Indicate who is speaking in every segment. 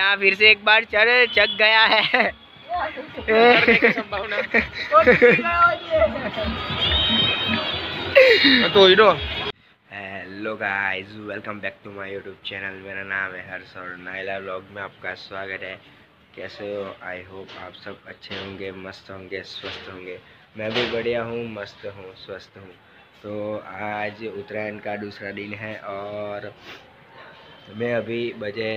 Speaker 1: यहाँ फिर से एक बार चक गया है।
Speaker 2: तो
Speaker 1: hello guys, welcome back to my YouTube channel. मेरा नाम है हर्ष और नाइला व्लॉग में आपका स्वागत है। कैसे हो? आई होप आप सब अच्छे होंगे, मस्त होंगे, स्वस्थ होंगे। मैं भी बढ़िया हूँ, मस्त हूँ, स्वस्थ हूँ। तो आज उत्तरायण का दूसरा दिन है और मैं अभी बजे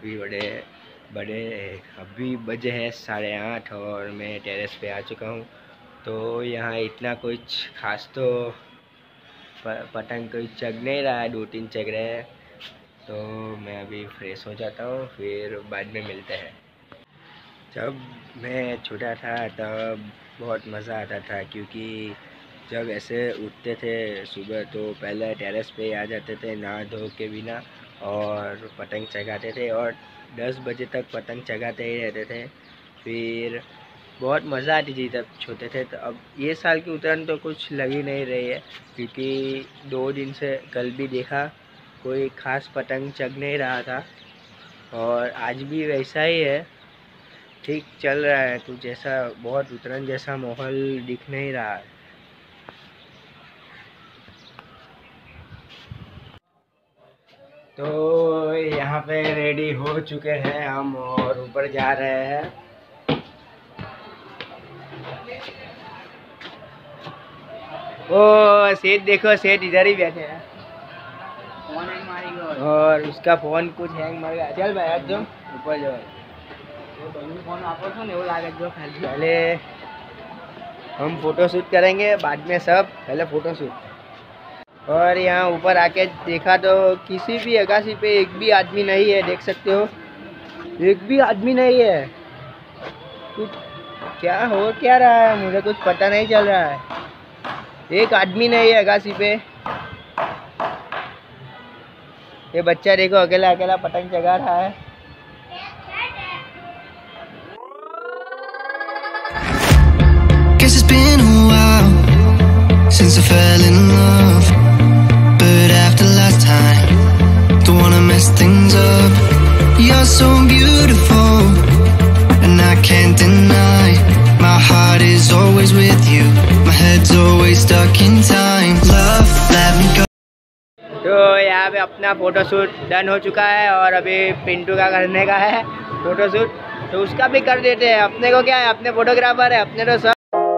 Speaker 1: है 8:30 और मैं टेरेस पे आ चुका हूँ। तो यहाँ इतना कुछ खास तो पतंग कोई चग नहीं रहा है, 2-3 चग रहे हैं। तो मैं अभी फ्रेश हो जाता हूँ, फिर बाद में मिलते हैं। जब मैं छोटा था तब बहुत मज़ा आता था, क्योंकि जब ऐसे उठते थे सुबह तो पहले टेरेस पे आ जाते थे नहा धो के बिना और पतंग चगाते थे और 10 बजे तक पतंग चगाते ही रहते थे। फिर बहुत मज़ा आती थी तब छोटे थे। तो अब ये साल की उत्तरायण तो कुछ लग ही नहीं रही है, क्योंकि 2 दिन से कल भी देखा कोई ख़ास पतंग चग नहीं रहा था और आज भी वैसा ही है, ठीक चल रहा है। कुछ ऐसा बहुत उत्तरायण जैसा माहौल दिख नहीं रहा है। तो यहाँ पे रेडी हो चुके हैं हम और ऊपर जा रहे हैं। ओ सेठ देखो, सेठ इधर ही बैठे हैं। फोन हैंग मारेगा और उसका फोन कुछ हैंग मार गया। चल भाई जो ऊपर जाओ, फोन वापस हो नहीं लागे जो। पहले हम फोटो शूट करेंगे, बाद में सब पहले फोटो शूट। और यहाँ ऊपर आके देखा तो किसी भी अगासी पे एक भी आदमी नहीं है, देख सकते हो, एक भी आदमी नहीं है। कुछ क्या हो क्या रहा है मुझे कुछ पता नहीं चल रहा है। एक आदमी नहीं है अगासी पे। ये बच्चा देखो अकेला अकेला पतंग चगा रहा है।
Speaker 3: Guess it's been a while since I fell in love, but after last time, don't wanna mess things up. You're so beautiful, and I can't deny. My heart is always with you, my head's always stuck in time. Love, let me go.
Speaker 1: तो यहाँ पे अपना photoshoot done हो चुका है और अभी पिंटू का करने का है फ़ोटोशूट, तो उसका भी कर देते हैं। अपने को क्या है, अपने फोटोग्राफर है, अपने तो सब।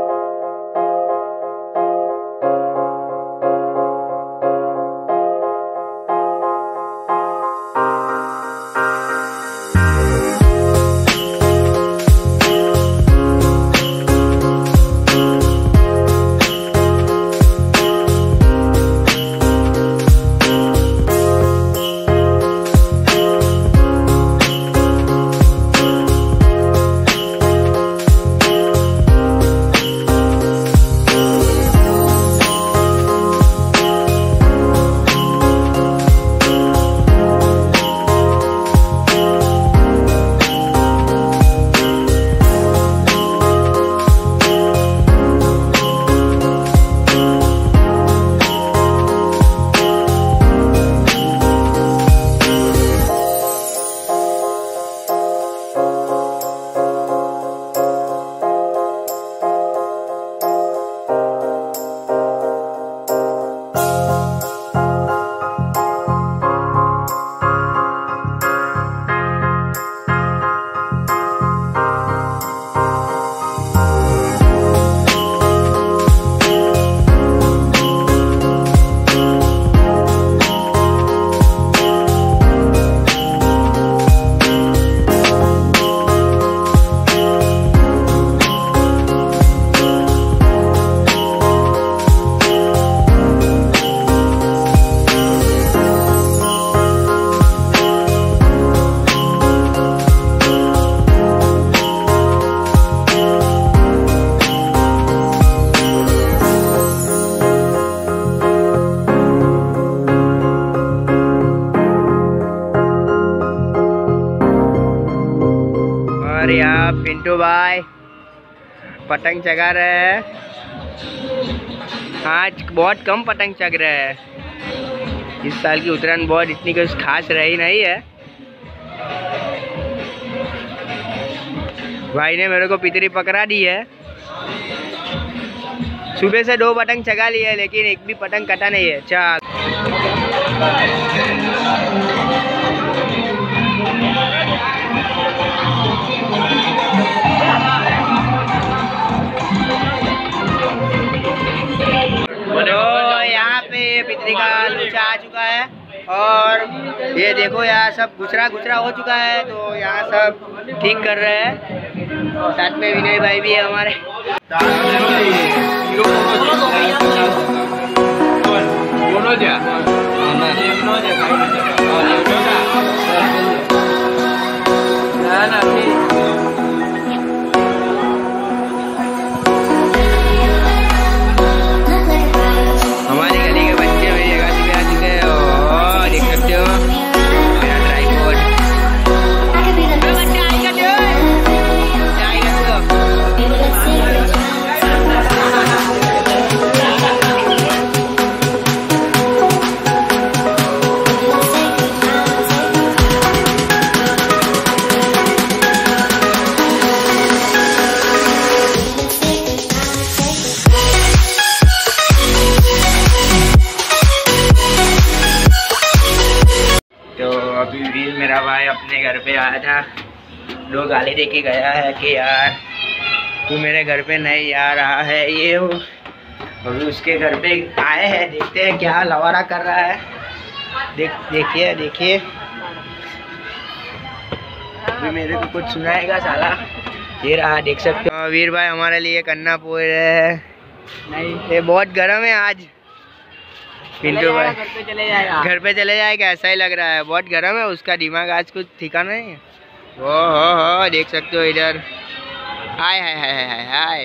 Speaker 1: और यहाँ पिंटू भाई पतंग चगा रहे हैं। आज बहुत कम पतंग चग रहे हैं। इस साल की उत्तरायण बहुत इतनी कुछ खास रही नहीं है। भाई ने मेरे को पितरी पकड़ा दी है। सुबह से 2 पतंग चगा लिए है लेकिन एक भी पतंग कटा नहीं है। चल तो यहाँ पे पितरी का लूचा आ चुका है और ये देखो यहाँ सब गुचरा हो चुका है। तो यहाँ सब ठीक कर रहे हैं और साथ में विनय भाई भी है हमारे। हमारी गली के बच्चे मेरी जगह पे आ चुके हैं और देख सकते हो मेरा ट्राइपॉड। अभी भी मेरा भाई अपने घर पे आया था, 2 गाली दे के गया है कि यार तू मेरे घर पे नहीं आ रहा है ये हो। अभी उसके घर पे आए हैं, देखते हैं क्या लवारा कर रहा है। देखिए अभी मेरे को कुछ सुनाएगा साला। ये रहा, देख सकते हो वीर भाई हमारे लिए कन्ना पोए है। नहीं ये बहुत गर्म है आज। पिंटू भाई घर पे चले जाएगा ऐसा ही लग रहा है, बहुत गर्म है। उसका दिमाग आज कुछ ठिकाना नहीं है। हो देख सकते हो इधर। हाय हाय हाय हाय हाय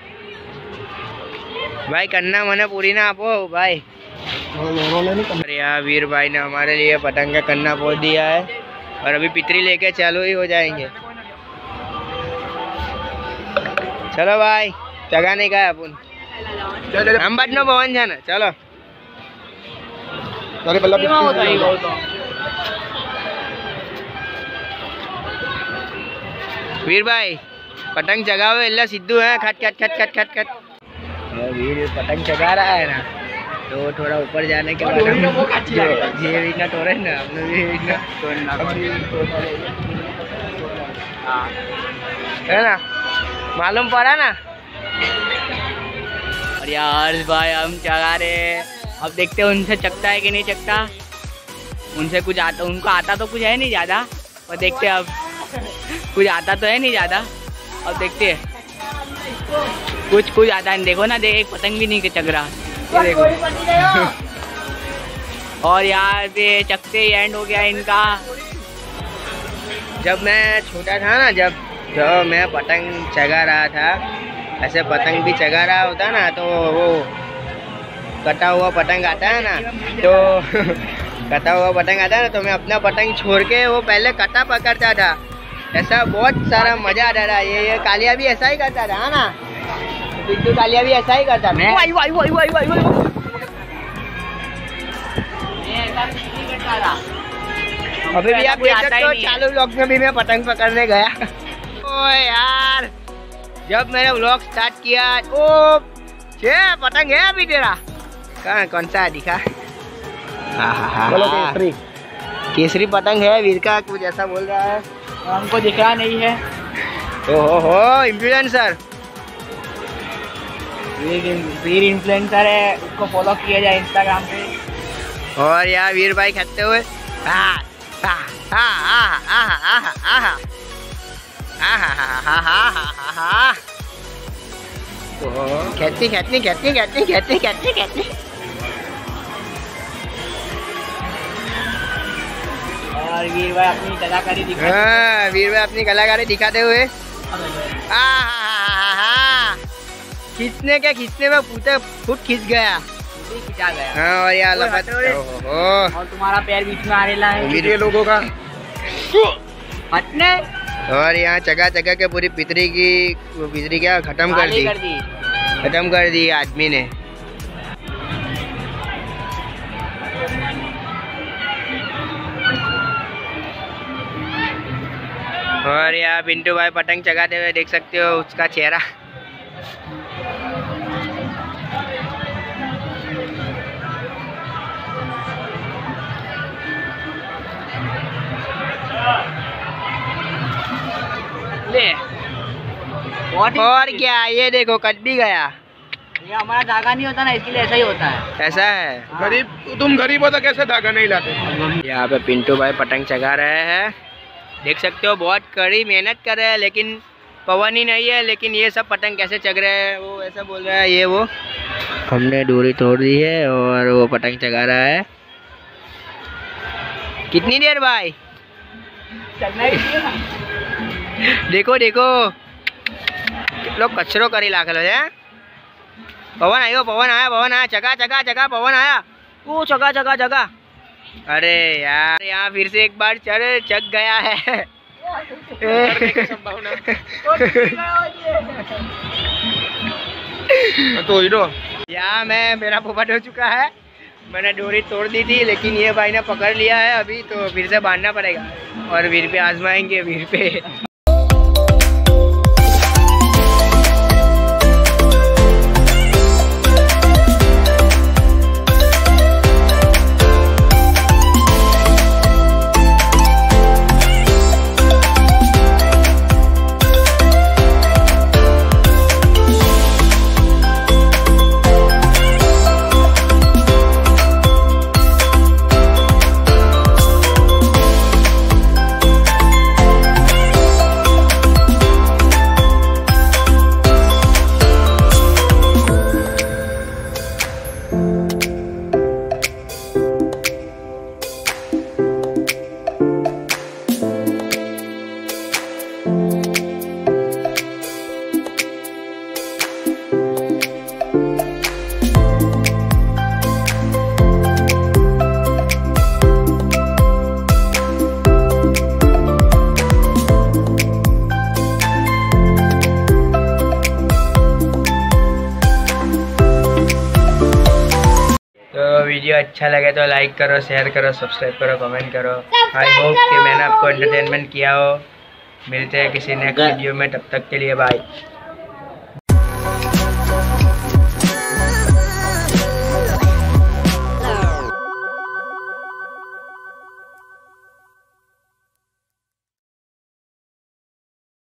Speaker 1: भाई कन्ना मना पूरी ना आपो भाई। अरे यार वीर भाई ने हमारे लिए पतंग का कन्ना पोल दिया है और अभी पितरी लेके चालू ही हो जाएंगे। चलो भाई चगाने का है अपन। हम बटनो भवन जाना चलो। वीर भाई पतंग चगाओ इल्ला सिद्धू है। खट खट खट खट खट खट। वीर पतंग चगा रहा है ना तो थोड़ा ऊपर जाने के बाद ये भी ना तोड़े ना अपने भी है ना, मालूम पड़ा ना। और यार भाई हम चगा रहे, अब देखते हैं उनसे चकता है कि नहीं चकता। उनसे कुछ आता, उनको आता तो कुछ है नहीं ज़्यादा, और देखते हैं अब कुछ आता तो है नहीं ज़्यादा। अब देखते हैं कुछ आता है। देखो ना, देख एक पतंग भी नहीं चक रहा, ये देखो। और यार ये चकते ही एंड हो गया इनका। जब मैं छोटा था ना, जब मैं पतंग चगा रहा था, ऐसे पतंग भी चगा रहा होता ना तो वो कटा हुआ पतंग आता है ना, तो कटा हुआ पतंग आता है ना तो मैं अपना पतंग छोड़ के वो पहले कटा पकड़ता था। ऐसा बहुत सारा मजा आता था। ये कालिया भी ऐसा ही करता था, है ना पिंटू? कालिया भी ऐसा ही करता था। अभी भी आप देख सकते हो चालू व्लॉग में भी मैं पतंग पकड़ने गया। ओ यार जब मैंने व्लॉग स्टार्ट किया, ओ पतंग है अभी तेरा? कहाँ, कौन सा दिखा? केसरी पतंग है वीर का, कुछ ऐसा बोल रहा है, हमको दिख रहा नहीं है। ओहो इन्फ्लुएंसर, वीर इन्फ्लुएंसर है, उसको फॉलो किया जाए इंस्टाग्राम पे। और यार वीर भाई खाते हुए खेती। और वीर भाई अपनी कलाकारी दिखाते हुए खींचने में फुट खींच गया। हाँ, और यार और तुम्हारा पैर बीच में आ रहा है मेरे लोगों का हटने। और यहाँ चगा के पूरी पितरी क्या खत्म कर दी आदमी ने। और यहाँ पिंटू भाई पतंग चगाते हुए देख सकते हो उसका चेहरा। ले और क्या, ये देखो कट भी गया।
Speaker 2: ये हमारा धागा नहीं होता ना, इसलिए ऐसा ही होता है।
Speaker 1: ऐसा है?
Speaker 4: गरीब, तुम गरीब हो तो कैसे धागा नहीं लाते?
Speaker 1: यहाँ पे पिंटू भाई पतंग चगा रहे हैं, देख सकते हो बहुत कड़ी मेहनत कर रहे हैं, लेकिन पवन ही नहीं है। लेकिन ये सब पतंग कैसे चग रहे हैं, वो ऐसा बोल रहा है। ये वो हमने डोरी तोड़ दी है और वो पतंग चगा रहा है। कितनी देर भाई? देखो देखो लोग कचरो करी लाखलो है। पवन आयो, पवन आया, चगा चगा चगा, पवन आया, वो चगा चगा चगा। अरे यार यहाँ फिर से एक बार चग गया है।
Speaker 4: तो
Speaker 1: यहाँ मेरा पोपट हो चुका है। मैंने डोरी तोड़ दी थी, लेकिन ये भाई ने पकड़ लिया है अभी, तो फिर से बांधना पड़ेगा और वीर पे आजमाएंगे, वीर पे। वीडियो अच्छा लगे तो लाइक करो, शेयर करो, सब्सक्राइब करो, कमेंट करो। आई होप कि मैंने आपको एंटरटेनमेंट किया हो। मिलते हैं किसी नेक्स्ट वीडियो में, तब तक के लिए बाय।